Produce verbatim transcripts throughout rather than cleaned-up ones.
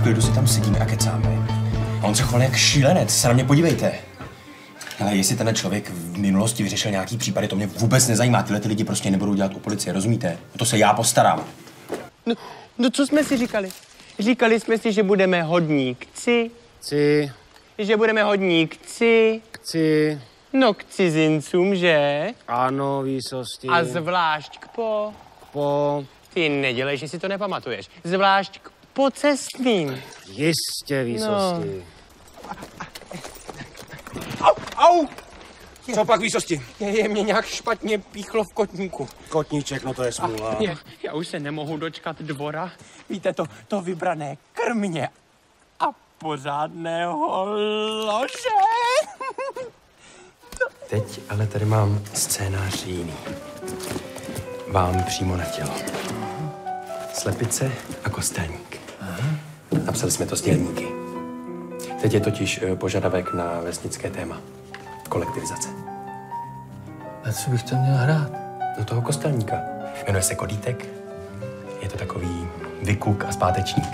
klidu si tam sedíme a kecáme. A on se choval jak šílenec, se na mě podívejte. Ale jestli ten člověk v minulosti vyřešil nějaký případy, to mě vůbec nezajímá. Tyhle ty lidi prostě nebudou dělat u policie, rozumíte? O to se já postarám. No, no co jsme si říkali? Říkali jsme si, že budeme hodní kci. Kci. Že budeme hodní kci. Kci. No k cizincům, že? Ano, výsosti. A zvlášť k po... Po... Ty nedělej, že si to nepamatuješ. Zvlášť k pocestným. Jistě, výsosti. No. Au, au! Co pak, výsosti? Je, je mě nějak špatně píchlo v kotníku. Kotníček, no to je smůla. Je, já už se nemohu dočkat dvora. Víte, to, to vybrané krmě a pořádného lože. Teď ale tady mám scénář jiný. Vám přímo na tělo. Slepice a kostelník. Napsali jsme to s dělníky. Teď je totiž požadavek na vesnické téma. Kolektivizace. A co bych tam měl hrát? Do toho kostelníka. Jmenuje se Kodítek. Je to takový vykuk a zpátečník.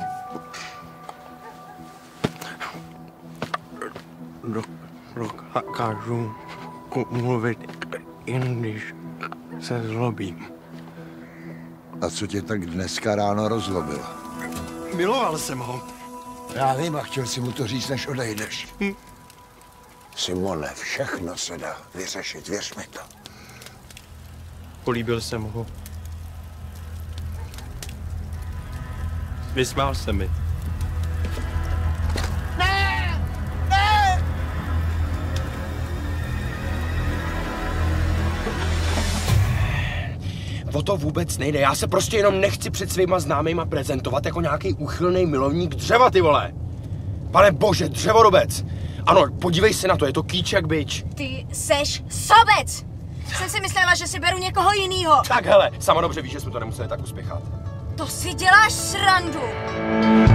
Dokážu mluvit, jen když se zlobím. A co tě tak dneska ráno rozlobilo? Miloval jsem ho. Já vím a chtěl si mu to říct, než odejdeš. Hm. Simone, všechno se dá vyřešit, věř mi to. Políbil jsem ho. Vysmál se mi. Ne! Ne! O to vůbec nejde, já se prostě jenom nechci před svýma známejma prezentovat jako nějaký úchylný milovník dřeva, ty vole. Pane bože, dřevorubec. Ano, podívej se na to, je to kýč jak bič. Ty seš sobec! Jsem si myslela, že si beru někoho jinýho. Tak hele, sama dobře víš, že jsme to nemuseli tak uspěchat. To si děláš srandu.